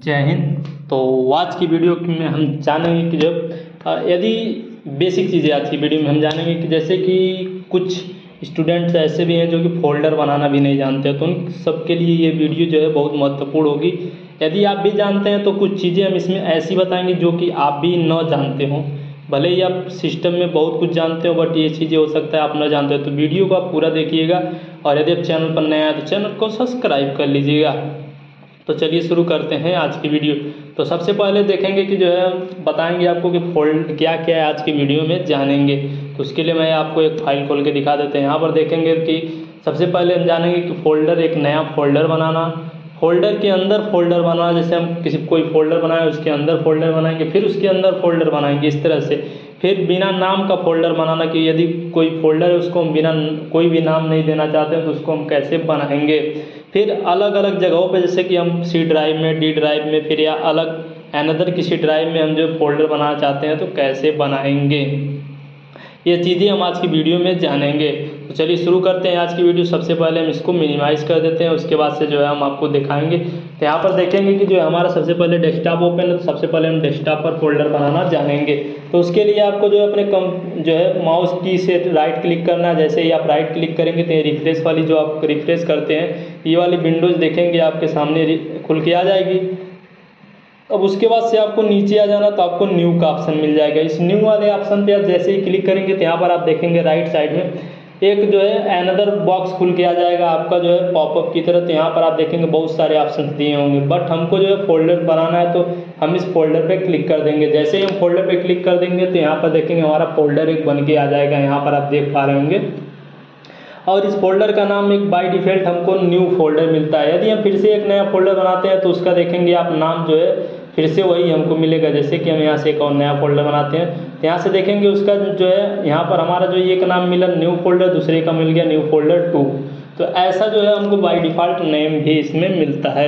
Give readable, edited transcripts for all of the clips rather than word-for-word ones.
जय हिंद। तो आज की वीडियो में हम जानेंगे कि यदि बेसिक चीज़ें आज की वीडियो में हम जानेंगे कि जैसे कि कुछ स्टूडेंट्स ऐसे भी हैं जो कि फोल्डर बनाना भी नहीं जानते हैं, तो उन सबके लिए ये वीडियो जो है बहुत महत्वपूर्ण होगी। यदि आप भी जानते हैं तो कुछ चीज़ें हम इसमें ऐसी बताएंगे जो कि आप भी न जानते हों। भले ही आप सिस्टम में बहुत कुछ जानते हो, बट ये चीज़ें हो सकता है आप न जानते हो। तो वीडियो को आप पूरा देखिएगा, और यदि आप चैनल पर नया है तो चैनल को सब्सक्राइब कर लीजिएगा। तो चलिए शुरू करते हैं आज की वीडियो। तो सबसे पहले देखेंगे कि जो है बताएंगे आपको कि फोल्ड क्या क्या है आज की वीडियो में जानेंगे। तो उसके लिए मैं आपको एक फाइल खोल के दिखा देते हैं। यहाँ पर देखेंगे कि सबसे पहले हम जानेंगे कि फोल्डर, एक नया फोल्डर बनाना, फोल्डर के अंदर फोल्डर बनाना। जैसे हम कोई फोल्डर बनाए, उसके अंदर फोल्डर बनाएंगे, फिर उसके अंदर फोल्डर बनाएंगे, इस तरह से। फिर बिना नाम का फोल्डर बनाना, कि यदि कोई फोल्डर है उसको हम बिना कोई भी नाम नहीं देना चाहते हैं तो उसको हम कैसे बनाएंगे। फिर अलग अलग जगहों पे, जैसे कि हम सी ड्राइव में, डी ड्राइव में, फिर या अलग अनदर किसी ड्राइव में हम जो फोल्डर बनाना चाहते हैं तो कैसे बनाएंगे, ये चीज़ें हम आज की वीडियो में जानेंगे। तो चलिए शुरू करते हैं आज की वीडियो। सबसे पहले हम इसको मिनिमाइज़ कर देते हैं, उसके बाद से जो है हम आपको दिखाएंगे। तो यहाँ पर देखेंगे कि जो है हमारा सबसे पहले डेस्कटॉप ओपन है। तो सबसे पहले हम डेस्कटॉप पर फोल्डर बनाना जानेंगे। तो उसके लिए आपको जो है अपने जो है माउस की से राइट क्लिक करना है। जैसे ही आप राइट क्लिक करेंगे तो ये रिफ्रेश वाली, जो आप रिफ्रेश करते हैं, ये वाली विंडोज़ देखेंगे आपके सामने खुल के आ जाएगी। अब उसके बाद से आपको नीचे आ जाना, तो आपको न्यू का ऑप्शन मिल जाएगा। इस न्यू वाले ऑप्शन पे आप जैसे ही क्लिक करेंगे तो यहाँ पर आप देखेंगे राइट साइड में एक जो है अनदर बॉक्स खुल के आ जाएगा आपका जो है पॉपअप की तरह। तो यहाँ पर आप देखेंगे बहुत सारे ऑप्शन दिए होंगे, बट हमको जो है फोल्डर बनाना है तो हम इस फोल्डर पे क्लिक कर देंगे। जैसे ही हम फोल्डर पे क्लिक कर देंगे तो यहाँ पर देखेंगे हमारा फोल्डर एक बन के आ जाएगा। यहाँ पर आप देख पा रहे होंगे, और इस फोल्डर का नाम एक बाय डिफ़ॉल्ट हमको न्यू फोल्डर मिलता है। यदि हम फिर से एक नया फोल्डर बनाते हैं तो उसका देखेंगे आप नाम जो है फिर से वही हमको मिलेगा। जैसे कि हम यहाँ से एक और नया फोल्डर बनाते हैं तो यहाँ से देखेंगे उसका जो है यहाँ पर हमारा जो एक नाम मिला न्यू फोल्डर, दूसरे का मिल गया न्यू फोल्डर 2। तो ऐसा जो है हमको बाय डिफ़ॉल्ट नेम भी इसमें मिलता है।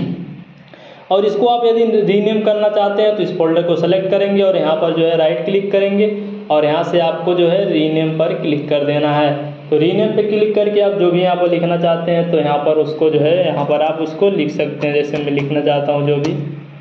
और इसको आप यदि रीनेम करना चाहते हैं तो इस फोल्डर को सेलेक्ट करेंगे और यहाँ पर जो है राइट क्लिक करेंगे, और यहाँ से आपको जो है रीनेम पर क्लिक कर देना है। तो रीनेम पे क्लिक करके आप जो भी यहाँ पर लिखना चाहते हैं तो यहाँ पर उसको जो है यहाँ पर आप उसको लिख सकते हैं। जैसे मैं लिखना चाहता हूँ जो भी,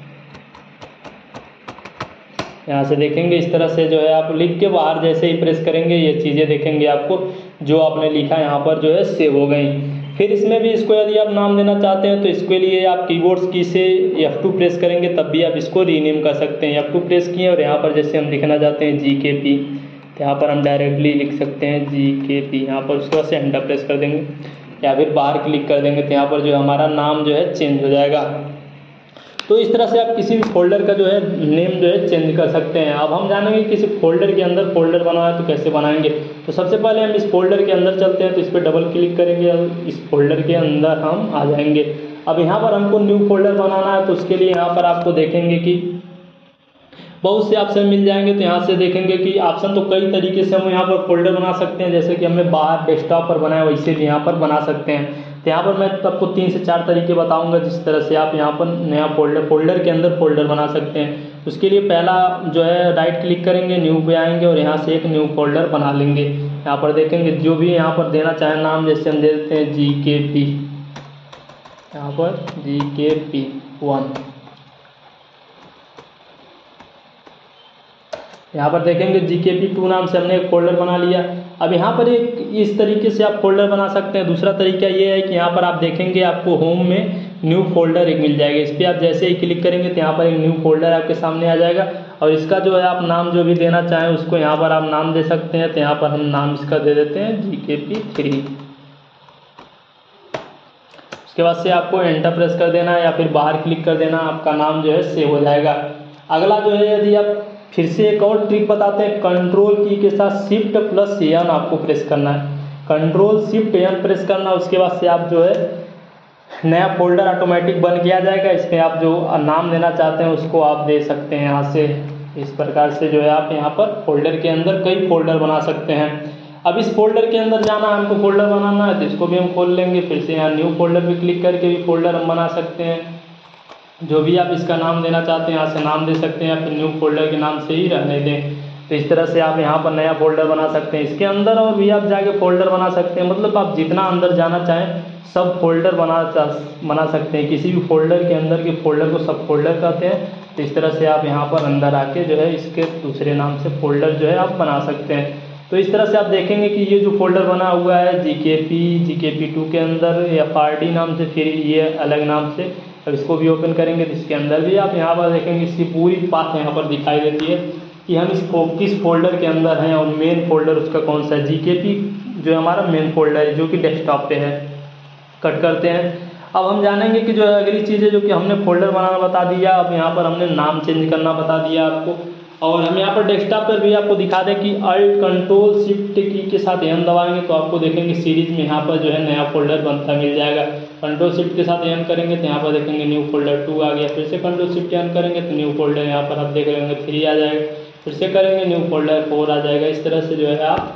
यहाँ से देखेंगे इस तरह से जो है आप लिख के बाहर जैसे ही प्रेस करेंगे ये चीज़ें देखेंगे आपको जो आपने लिखा यहाँ पर जो है सेव हो गई। फिर इसमें भी इसको यदि आप नाम देना चाहते हैं तो इसके लिए आप कीबोर्ड्स की से F2 प्रेस करेंगे, तब भी आप इसको रीनेम कर सकते हैं। F2 प्रेस किए और यहाँ पर जैसे हम लिखना चाहते हैं GKP, तो यहाँ पर हम डायरेक्टली लिख सकते हैं GKP। यहाँ पर उसके बाद से एंटर प्रेस कर देंगे या फिर बाहर क्लिक कर देंगे तो यहाँ पर जो हमारा नाम जो है चेंज हो जाएगा। तो इस तरह से आप किसी भी फोल्डर का जो है नेम जो है चेंज कर सकते हैं। अब हम जानेंगे किसी फोल्डर के अंदर फोल्डर बनाना है तो कैसे बनाएंगे। तो सबसे पहले हम इस फोल्डर के अंदर चलते हैं, तो इस पर डबल क्लिक करेंगे और इस फोल्डर के अंदर हम आ जाएंगे। अब यहाँ पर हमको न्यू फोल्डर बनाना है तो उसके लिए यहाँ पर आपको देखेंगे कि बहुत से ऑप्शन मिल जाएंगे। तो यहाँ से देखेंगे कि ऑप्शन तो कई तरीके से हम यहाँ पर फोल्डर बना सकते हैं। जैसे कि हमने बाहर डेस्कटॉप पर बनाया वैसे भी यहाँ पर बना सकते हैं। तो यहाँ पर मैं आपको 3 से 4 तरीके बताऊंगा जिस तरह से आप यहाँ पर नया फोल्डर के अंदर फोल्डर बना सकते हैं। उसके लिए पहला जो है राइट क्लिक करेंगे, न्यू पे आएंगे और यहाँ से एक न्यू फोल्डर बना लेंगे। यहाँ पर देखेंगे जो भी यहाँ पर देना चाहे नाम, जैसे हम दे देते हैं GKP, यहाँ पर GKP1। यहाँ पर देखेंगे GKP2 नाम से हमने एक फोल्डर बना लिया। अब यहाँ पर एक इस तरीके से आप फोल्डर बना सकते हैं। दूसरा तरीका ये है कि यहाँ पर आप देखेंगे आपको होम में न्यू फोल्डर एक मिल जाएगा। इस पर आप जैसे ही क्लिक करेंगे तो यहाँ पर एक न्यू फोल्डर आपके सामने आ जाएगा, और इसका जो है आप नाम जो भी देना चाहें उसको यहाँ पर आप नाम दे सकते हैं। तो यहाँ पर हम नाम इसका दे देते हैं GKP3। उसके बाद से आपको एंटर प्रेस कर देना है या फिर बाहर क्लिक कर देना, आपका नाम जो है सेव हो जाएगा। अगला जो है यदि आप फिर से एक और ट्रिक बताते हैं, कंट्रोल की के साथ Shift+N आपको प्रेस करना है। कंट्रोल Shift+N प्रेस करना, उसके बाद से आप जो है नया फोल्डर ऑटोमेटिक बन के आ जाएगा। इसमें आप जो नाम देना चाहते हैं उसको आप दे सकते हैं। यहाँ से इस प्रकार से जो है आप यहाँ पर फोल्डर के अंदर कई फोल्डर बना सकते हैं। अब इस फोल्डर के अंदर जाना है, हमको फोल्डर बनाना है तो इसको भी हम खोल लेंगे। फिर से यहाँ न्यू फोल्डर पे क्लिक करके भी फोल्डर हम बना सकते हैं। जो भी आप इसका नाम देना चाहते हैं यहाँ से नाम दे सकते हैं, या फिर न्यू फोल्डर के नाम से ही रहने दें। तो इस तरह से आप यहाँ पर नया फोल्डर बना सकते हैं। इसके अंदर और भी आप जाके फोल्डर बना सकते हैं, मतलब आप जितना अंदर जाना चाहें सब फोल्डर बना सकते हैं। किसी भी फोल्डर के अंदर के फोल्डर को सब फोल्डर कहते हैं। तो इस तरह से आप यहाँ पर अंदर आके जो है इसके दूसरे नाम से फोल्डर जो है आप बना सकते हैं। तो इस तरह से आप देखेंगे कि ये जो फोल्डर बना हुआ है GKP2 के अंदर FRD नाम से, फिर ये अलग नाम से, अब इसको भी ओपन करेंगे तो इसके अंदर भी आप यहाँ पर देखेंगे इसकी पूरी बात यहाँ पर दिखाई देती है कि हम इसको किस फोल्डर के अंदर हैं और मेन फोल्डर उसका कौन सा है। GKP जो हमारा मेन फोल्डर है जो कि डेस्कटॉप पे है। कट करते हैं। अब हम जानेंगे कि जो है अगली चीज़ है जो कि हमने फोल्डर बनाना बता दिया, अब यहाँ पर हमने नाम चेंज करना बता दिया आपको। और हम यहाँ पर डेस्कटॉप पर भी आपको दिखा दें कि Alt Control Shift की के साथ N दबाएंगे तो आपको देखेंगे सीरीज में यहाँ पर जो है नया फोल्डर बनता मिल जाएगा। Control Shift के साथ N करेंगे तो यहाँ पर देखेंगे न्यू फोल्डर 2 आ गया। फिर से Control Shift N करेंगे तो न्यू फोल्डर यहाँ पर आप देख लेंगे 3 आ जाएगा। फिर से करेंगे न्यू फोल्डर 4 आ जाएगा। इस तरह से जो है आप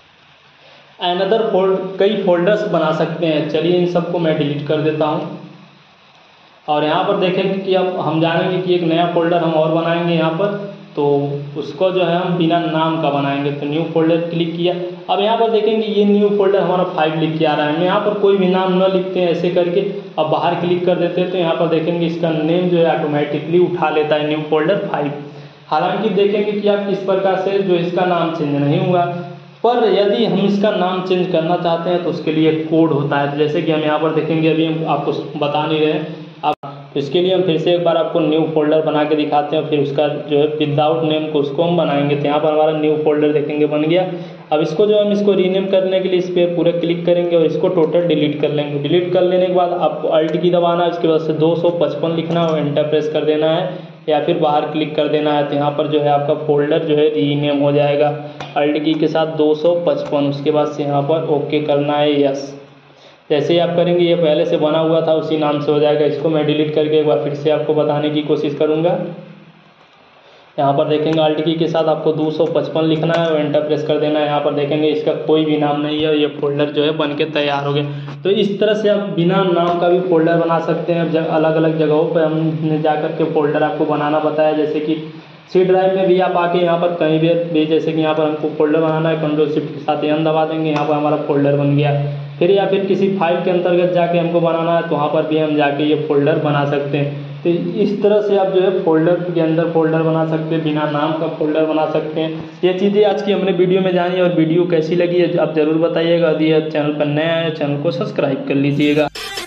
कई फोल्डर्स बना सकते हैं। चलिए इन सबको मैं डिलीट कर देता हूँ। और यहाँ पर देखेंगे कि अब हम जानेंगे कि एक नया फोल्डर हम और बनाएंगे यहाँ पर, तो उसको जो है हम बिना नाम का बनाएंगे। तो न्यू फोल्डर क्लिक किया। अब यहाँ पर देखेंगे ये न्यू फोल्डर हमारा 5 लिख के आ रहा है। हम यहाँ पर कोई भी नाम न लिखते हैं ऐसे करके, अब बाहर क्लिक कर देते हैं तो यहाँ पर देखेंगे इसका नेम जो है ऑटोमेटिकली उठा लेता है न्यू फोल्डर 5। हालांकि देखेंगे कि आप किस प्रकार से जो इसका नाम चेंज नहीं हुआ, पर यदि हम इसका नाम चेंज करना चाहते हैं तो उसके लिए कोड होता है। जैसे कि हम यहाँ पर देखेंगे, अभी हम आपको बता नहीं रहे आप, इसके लिए हम फिर से एक बार आपको न्यू फोल्डर बना के दिखाते हैं। फिर उसका जो है विदाउट नेम को उसको हम बनाएंगे। तो यहाँ पर हमारा न्यू फोल्डर देखेंगे बन गया। अब इसको जो हम इसको रीनेम करने के लिए इस पर पूरे क्लिक करेंगे और इसको टोटल डिलीट कर लेंगे। डिलीट कर लेने के बाद आपको Alt की दबाना है, उसके बाद से 255 लिखना है और एंटर प्रेस कर देना है या फिर बाहर क्लिक कर देना है। तो यहाँ पर जो है आपका फोल्डर जो है रीनेम हो जाएगा Alt की के साथ 255। उसके बाद से यहाँ पर ओके करना है, यस। जैसे ही आप करेंगे ये पहले से बना हुआ था उसी नाम से हो जाएगा। इसको मैं डिलीट करके एक बार फिर से आपको बताने की कोशिश करूँगा। यहाँ पर देखेंगे Alt की के साथ आपको 255 लिखना है और एंटर प्रेस कर देना है। यहाँ पर देखेंगे इसका कोई भी नाम नहीं है और ये फोल्डर जो है बन के तैयार हो गया। तो इस तरह से आप बिना नाम का भी फोल्डर बना सकते हैं। अलग अलग जगहों पर हमने जा कर के फोल्डर आपको बनाना बताया, जैसे कि C ड्राइव में भी आप आके यहाँ पर कहीं भी, जैसे कि यहाँ पर हमको फोल्डर बनाना है, Control Shift के साथ N दबा देंगे, यहाँ पर हमारा फोल्डर बन गया। फिर या फिर किसी फाइल के अंतर्गत जाके हमको बनाना है तो वहाँ पर भी हम जाके ये फोल्डर बना सकते हैं। तो इस तरह से आप जो है फोल्डर के अंदर फोल्डर बना सकते हैं, बिना नाम का फोल्डर बना सकते हैं। ये चीज़ें आज की हमने वीडियो में जानी, और वीडियो कैसी लगी है आप ज़रूर बताइएगा। यदि आप चैनल पर नया है चैनल को सब्सक्राइब कर लीजिएगा।